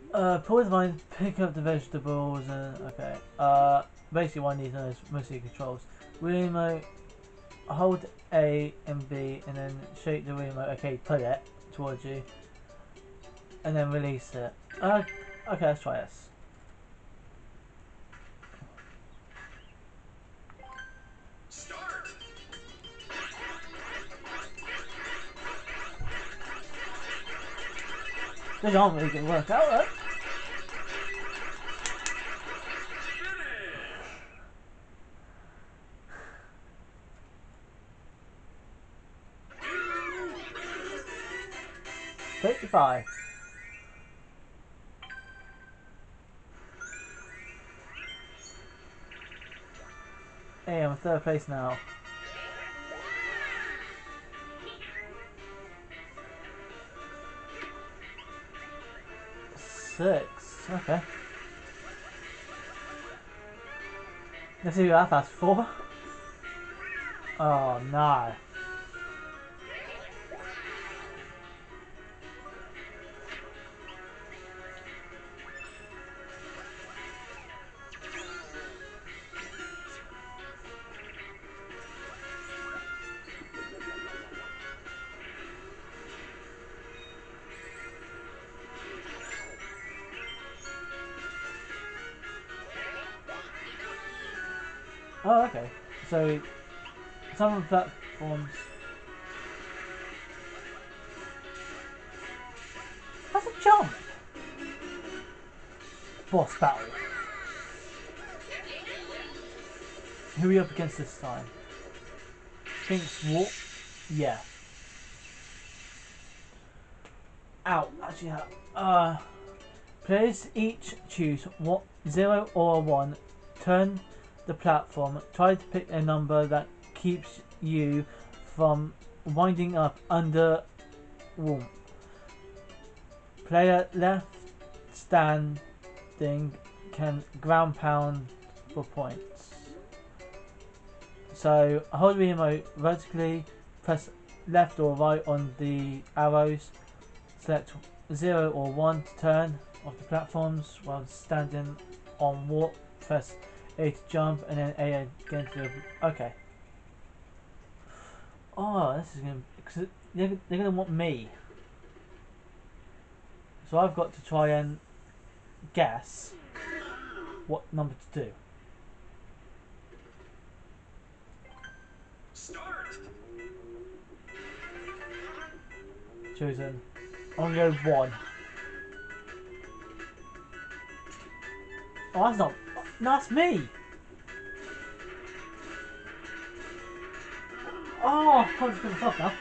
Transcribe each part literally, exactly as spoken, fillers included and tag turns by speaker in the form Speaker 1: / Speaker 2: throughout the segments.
Speaker 1: Uh, pull the vines, pick up the vegetables, and okay. Uh, basically, what I need to know is mostly controls. Wheel remote, hold A and B, and then shake the wheel remote. Okay, put it towards you, and then release it. Uh, okay, let's try this.
Speaker 2: Start.
Speaker 1: These aren't really going to work out, though. fifty-five. Hey, I'm in third place now. Six. Okay. Let's see who that fast for. Oh no. Oh, okay. So, some of the platforms. That's a jump! Boss battle. Who are we up against this time? Sphinx Walk? Yeah. Ow, actually, uh. Players each choose what zero or one. Turn the platform. Try to pick a number that keeps you from winding up under wall. Player left standing can ground pound for points. So hold the remote vertically, press left or right on the arrows, select zero or one to turn off the platforms while standing on walk, press A to jump and then A again to okay. Oh, this is gonna because they're, they're gonna want me. So I've got to try and guess what number to do.
Speaker 2: Start.
Speaker 1: Chosen. I'm gonna go one. Oh, that's not. No, that's me. Oh, I can't just myself now.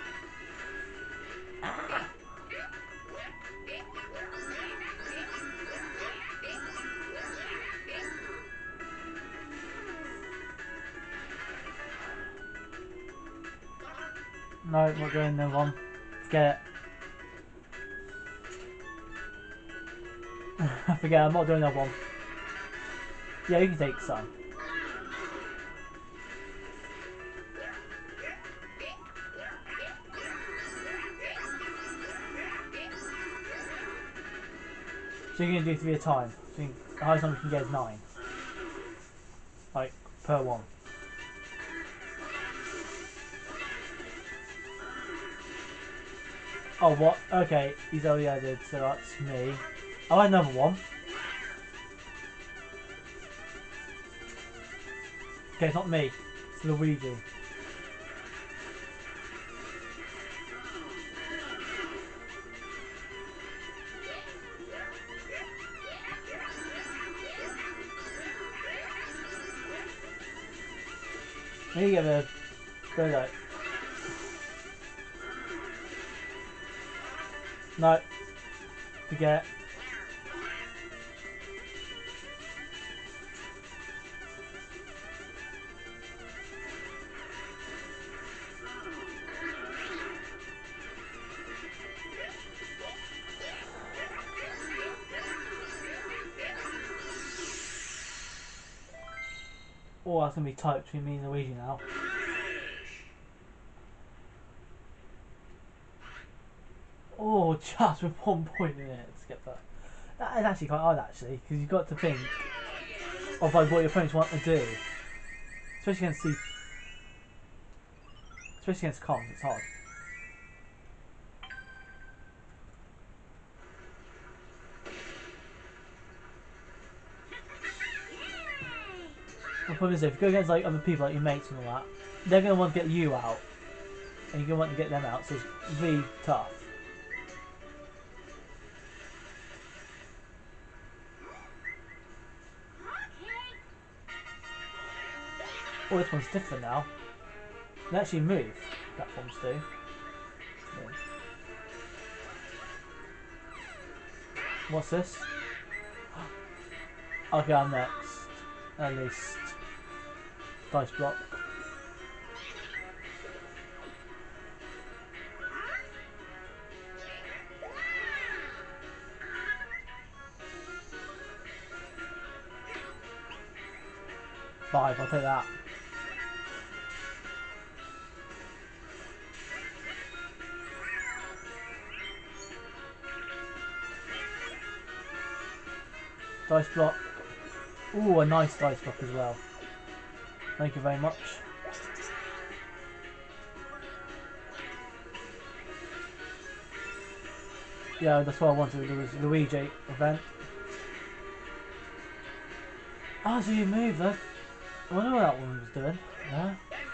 Speaker 1: No, I'm not doing the one. Forget it. I forget, I'm not doing that one. Yeah, you can take some. So you're going to do three at a time. So you, the highest number you can get is nine. Like, per one. Oh, what? Okay, he's already added, so that's me. I'll add another one. Okay, it's not me. It's Luigi. Let me get the bird out. No. Forget. Oh, that's going to be tight between me and Luigi now. Oh, just with one point in it. Let's get that. That is actually quite hard, actually, because you've got to think of like what your opponents want to do, especially against the, especially against comms. It's hard. The problem is, if you go against like other people, like your mates and all that, they're gonna want to get you out, and you're gonna want to get them out. So it's really tough. Oh, this one's different now. They actually move. Platforms do. Yeah. What's this? Okay, I'm next. At least. Dice block. Five, I'll take that. Dice block. Ooh, a nice dice block as well. Thank you very much. Yeah, that's what I wanted to do, was Luigi event. Ah, so you moved, though. I wonder what that one was doing. Yeah.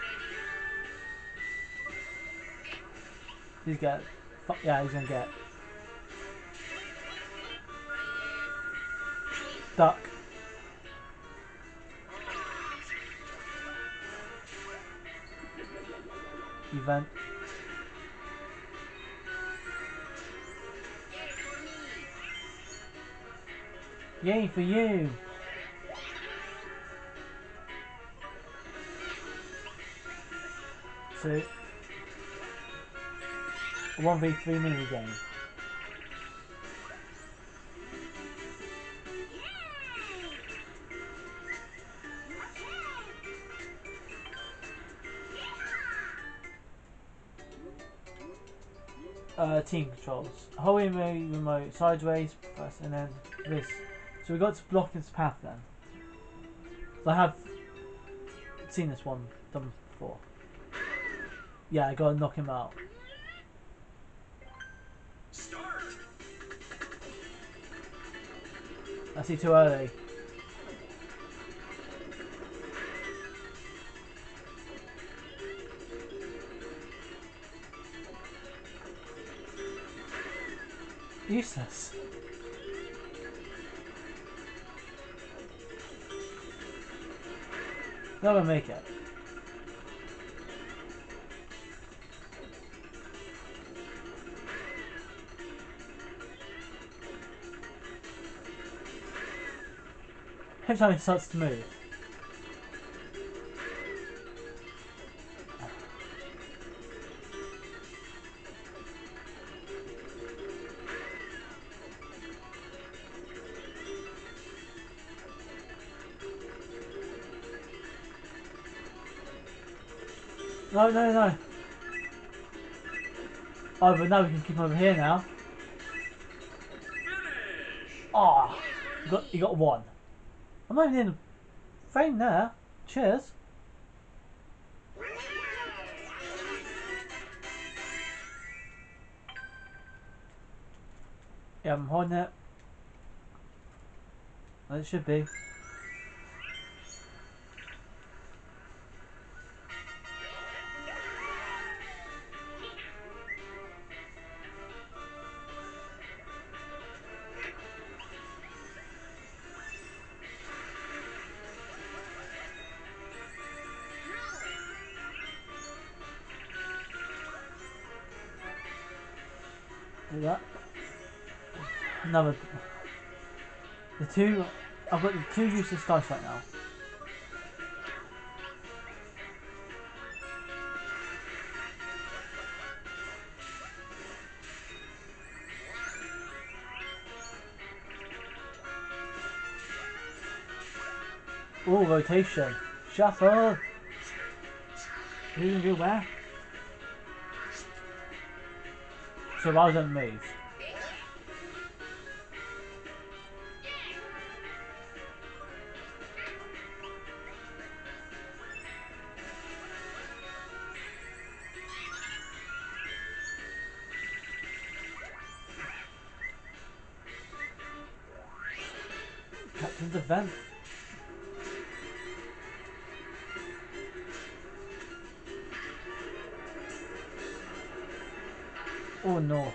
Speaker 1: He's get. Yeah, he's gonna get. Duck. Event. Yay for you! So, a one v three mini game. Uh, team controls. Hold remote, remote sideways, press, and then this. So we got to block his path then. So I have seen this one done before. Yeah, I gotta knock him out.
Speaker 2: Start.
Speaker 1: I see too early. Useless. Not gonna make it. Every time he starts to move. No, no, no. Oh, but now we can keep him over here now.
Speaker 2: Finish.
Speaker 1: Ah, oh, you got you got one. I'm not even in the frame there. Cheers. Yeah, I'm holding it. Well, it should be. Do that. Another. The two. I've got the two useless dice right now. Oh, rotation. Shuffle. Who's gonna do where? So I don't move. From the vent. Oh no.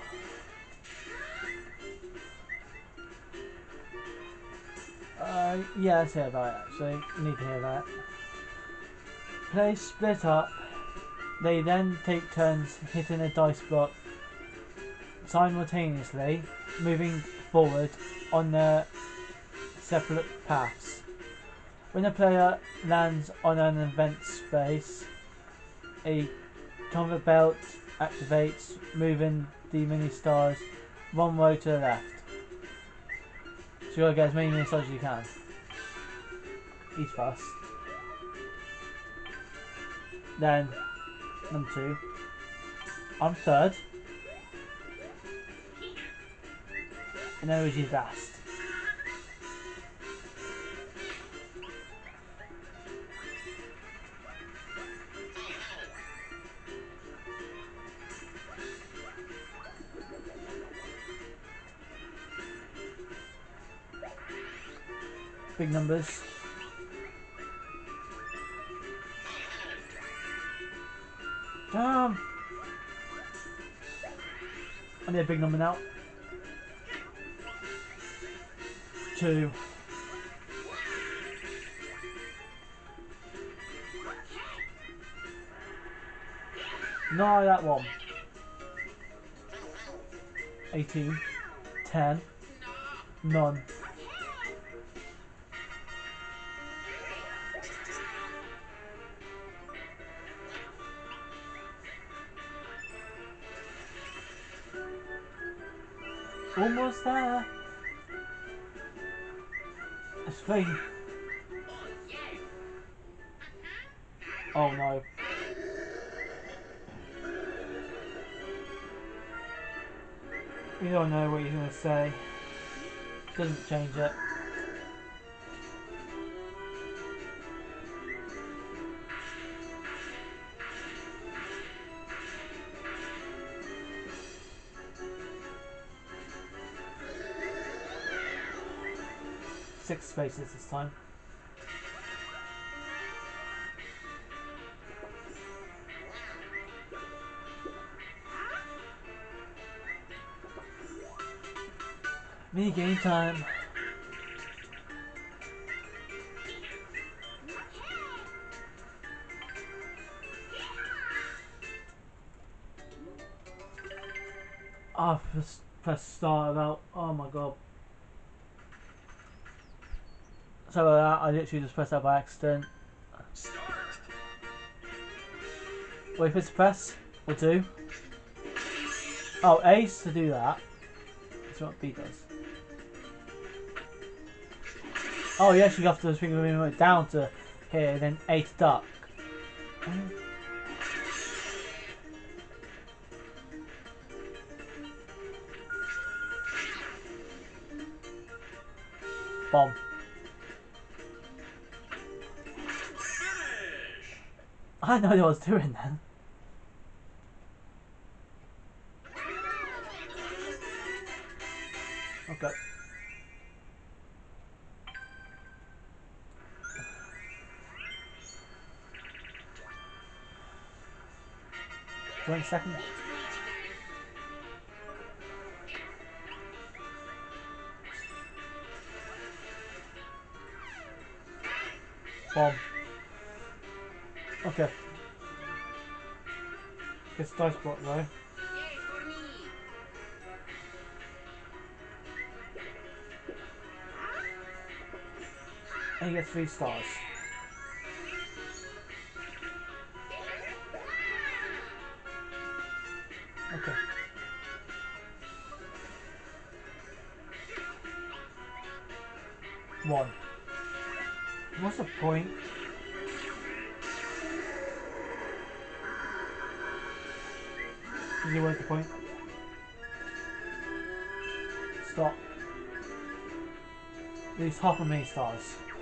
Speaker 1: Uh, yeah, let's hear about it actually. You need to hear that. Players split up. They then take turns hitting a dice block simultaneously, moving forward on their separate paths. When a player lands on an event space, a conveyor belt activates, moving the mini stars one way to the left. So you gotta get as many mini stars as you can. Each fast. Then number two. I'm third. And then Luigi's last. Big numbers. Damn! I need a big number now. Two. No, that one. Eighteen. Ten. None. Almost there. It's three. Oh no. We don't know what he's going to say. Doesn't change it. Six spaces this time. Mini game time. Ah, oh, press, press start about. Oh my god. So uh, I literally just pressed that by accident.
Speaker 2: Start.
Speaker 1: Wait for it to press. Or do. Oh, A is to do that. That's what B does. Oh, yes, you have to swing the remote down to here, then A to duck. Bomb. I know what I was doing then. Okay. One second. Bomb. Okay. Gets dice block though. And he gets three stars. Okay. One. What's the point? Is it worth the point? Stop. Lose half a million stars.